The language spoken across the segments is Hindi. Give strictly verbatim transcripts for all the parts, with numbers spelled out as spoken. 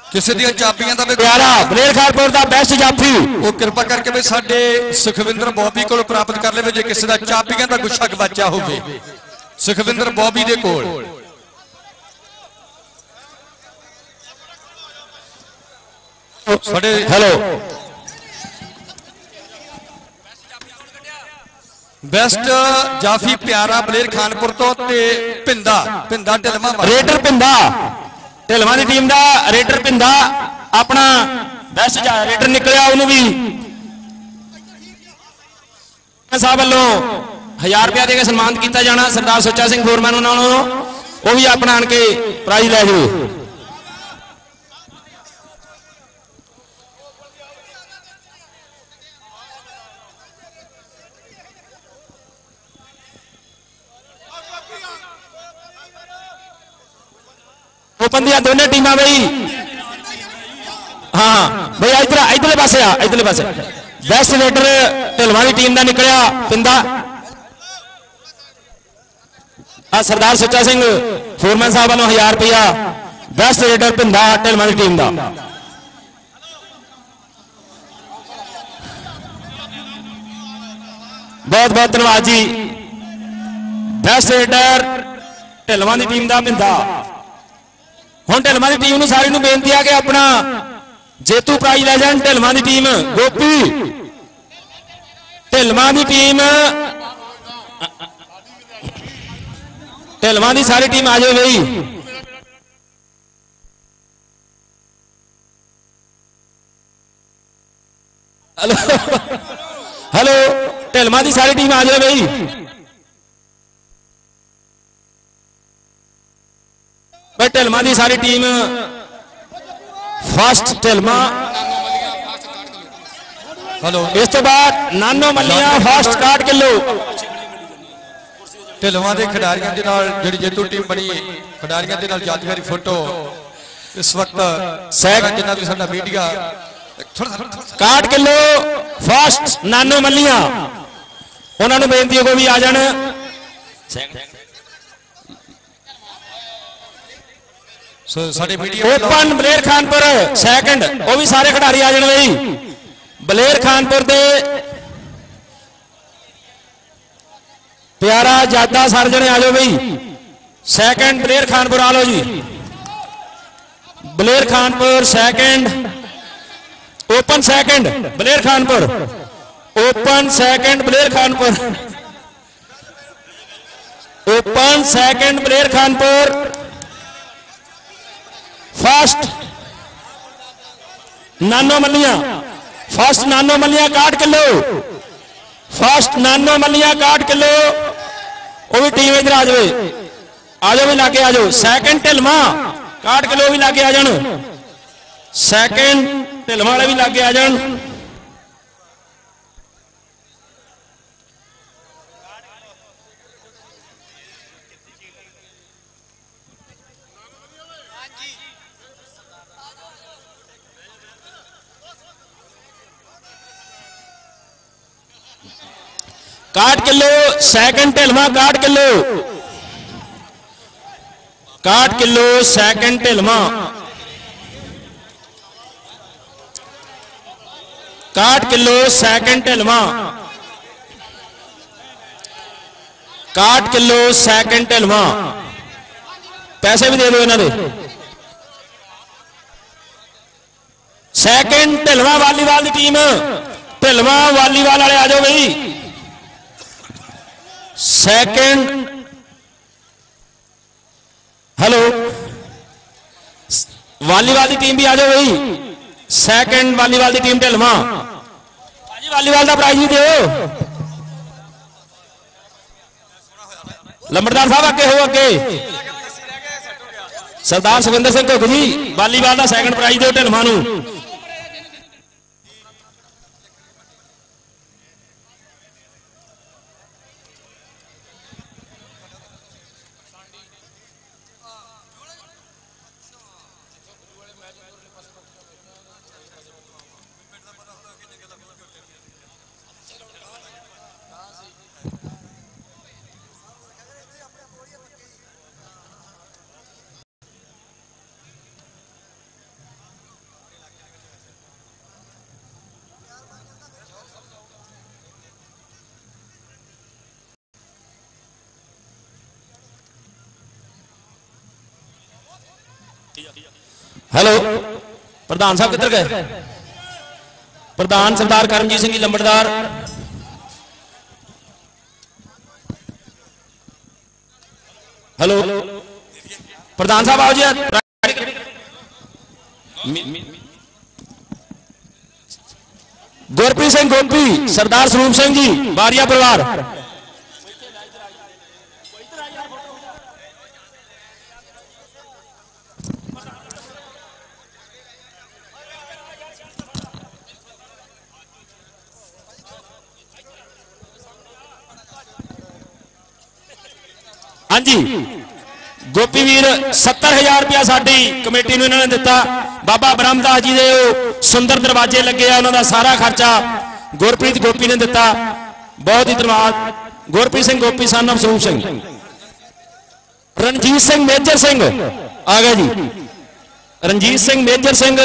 किसी दी चाबियां दा प्यारा बलेर खानपुर दा बेस्ट जाफी वो कृपा करके भी साडे सुखविंदर बॉबी को प्राप्त कर ले जे किसी दा चाबियां दा गुच्छा गवाचा होवे सुखविंदर बॉबी दे कोल साडे हेलो बेस्ट जाफी प्यारा बलेर खानपुर तो ते पिंदा पिंदा ढिलमा रेडर पिंदा ढिलमा की टीम का रेडर पिंदा अपना बेस्ट रेडर निकलिया उन्होंने भी साहब वालों हजार रुपया देकर सन्मानित किया जाना सरदार सुच्चा सिंह फोरमैन उन्होंने वो भी अपना आन के प्राइज लै जाए ओपन दिया दोनों टीम बई हाँ भाई इधर इधरले पासे आ इधरले पासे बेस्ट रेडर ढिलवा की टीम का निकलिया पिंदा आ सरदार सुच्चा सिंह फोरमैन साहब वालों हजार रुपया बेस्ट रेडर पिंदा ढिलवा की टीम का बहुत बहुत धन्यवाद जी बेस्ट रेडर ढिलवा की टीम का पिंदा हुण ढिलमा की टीम सारी बेनती है कि अपना जेतू प्राइज लै जान ढिलमा की टीम गोपी ढिलमा की टीम ढिलमा की सारी टीम आ जाए बई हेलो हेलो ढिलमा की सारी टीम आ जाए बई भाई ढिलमा की सारी टीम फर्स्ट ढिलमा हेलो इस तो बाद नानो मलिया फर्स्ट काट किलो ढिलवा के खिडारियों के नाल जिहड़ी जेतू टीम बनी खिडारियों के नाल यादगारी फोटो इस वक्त सैक जिन्ना भी साडा मीडिया काट किलो फर्स्ट नानो मलिया उन्होंने बेनती को भी आ जान ओपन बलेर खानपुर सैकंड वो भी सारे खिडारी आ जाने बई बलेर खानपुर दे प्यारा जादा सारे जने आ जाओ बई सैकंड बलेर खानपुर आ लो जी Baler Khanpur second open second Baler Khanpur open second Baler Khanpur open second Baler Khanpur first Nano Maliya first Nano मलिया काट किलो फर्स्ट नानो मलिया काट किलो वो भी टीम इधर आ जाए आ जाओ भी लागे आ जाओ सैकंड ढिलमा काट किलो भी लागे आ जान सैकंड ढिलमा वाले भी लागे आ जान काट किलो सैकंड ढिलमा काट किलो काट किलो सैकंड ढिलमा काट किलो सैकंड ढिलमा काट किलो सैकंड ढिलमा पैसे भी दे दो इन्होंने सैकंड ढिलमा वालीबाल की टीम ढिलमा वालीबाल वाले आ जाओ भाई सेकंड हेलो वालीबाल की टीम भी आ जाओ भाई सेकंड वालीबाल की टीम ढिलमा भाजी वालीबाल का प्राइज भी दो लंबड़दार साहब अगे हो अगे सरदार सुखविंदर सिंह घुग जी वालीबाल का सेकंड प्राइज दो ढिलमा नूं हेलो प्रधान साहब किधर गए? प्रधान सरदार करमजीत सिंह जी लंबड़दार। हेलो प्रधान साहब आओ जी। गुरप्रीत सिंह गोपी, सरदार स्वरूप सिंह जी, बारिया परिवार। हाँ जी गोपी वीर सत्तर हजार रुपया साडी कमेटी ने इन्होंने दिता। बाबा ब्रह्मदास जी के सुंदर दरवाजे लगे उन्होंने सारा खर्चा गुरप्रीत गोपी ने दिता। बहुत ही धन्यवाद। Gurpreet Singh Gopi son of Swaroop Singh. रणजीत सिंह मेजर सिंह आ गए जी। रणजीत सिंह मेजर सिंह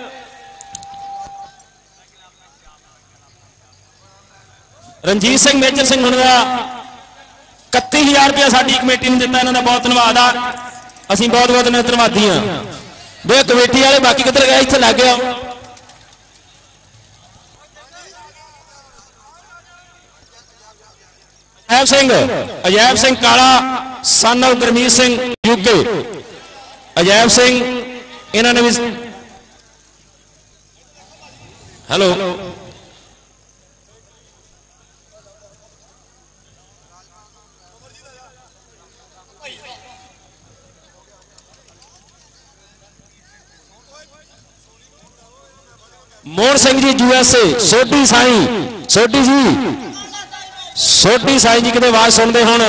रणजीत सिंह मेजर सिंह उन्होंने इकत्ती हजार रुपया साडी कमेटी ने दिता। इन्हों का बहुत धन्यवाद आ। असीं बहुत बहुत धन्यवादी हाँ। दो कमेटी वाले बाकी किधर गए? इत्थे लग गया। Ajaib Singh Ajaib Singh Kala son of Gurmeet Singh UK. Ajaib Singh इन्होंने भी। Hello Mohan Singh ji USA. सोडी साई सोडी जी सोडी साई जी कितने आवाज सुनते हो।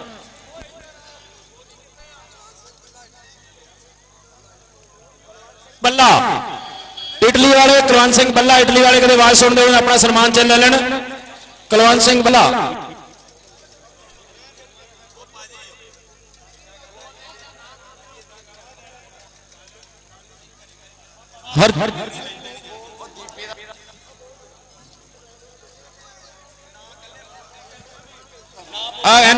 बल्ला इटली वाले कुलवंत सिंह बल्ला इटली वाले कितने आवाज सुनते हो। अपना सन्मान चल ले लेन। कुलवंत सिंह बल्ला हर, हर आ, एन,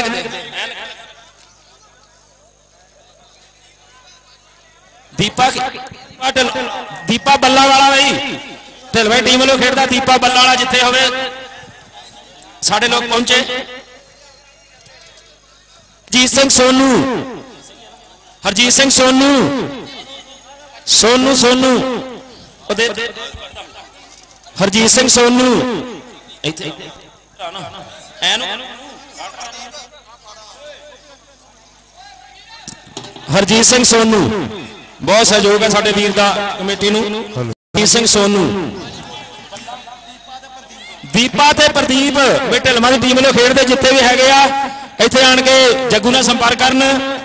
दीपा दीपा बल्ला वाला भाई ढिलवे टीम वालों खेडदा। दीपा बल्ला वाला जिथे होवे साडे लोग पहुंचे। हरजीत सिंह सोनू हरजीत सिंह सोनू सोनू सोनू हरजीत सिंह सोनू हरजीत सिंह सोनू बहुत सहयोग है साडे वीर दा कमेटी नूं। हरजीत सिंह सोनू दीपा ते प्रदीप भी ढिलमा की टीम वालों खेडते जिथे भी हैगे आ इत्थे आण के जग्गू नाल संपर्क करन।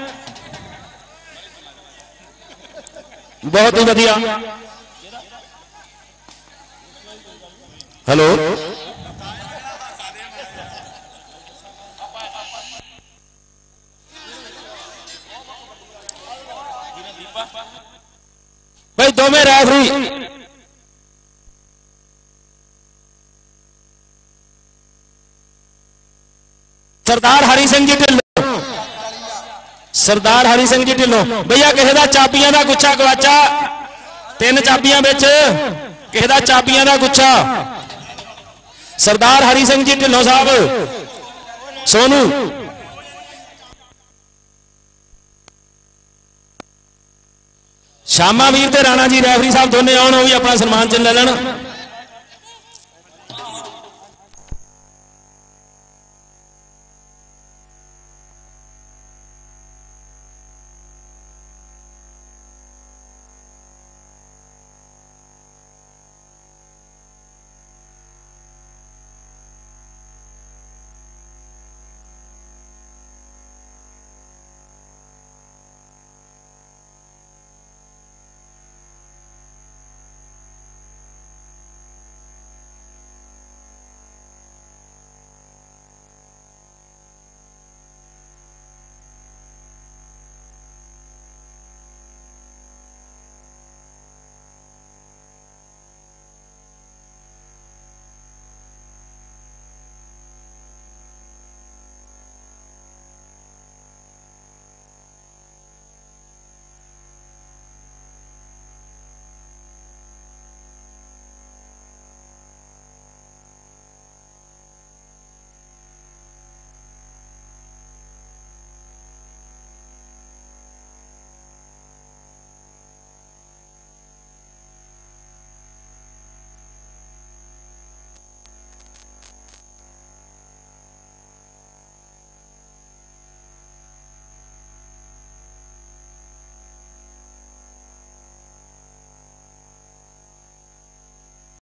बहुत ही वधिया। हेलो भाई दोवें रेफरी सरदार हरि सिंह जी ढिल्लों सरदार हरि सिंह जी ढिल्लों भैया किसी का चाबियां का गुच्छा गवाचा। तीन चाबियां बिच किसी का चाबियां का गुच्छा। सरदार हरि सिंह जी ढिल्लों साहब सोनू शामा वीर ते राणा जी रेफरी साहब दोनों आउण भी अपना सन्मान च ले लेन।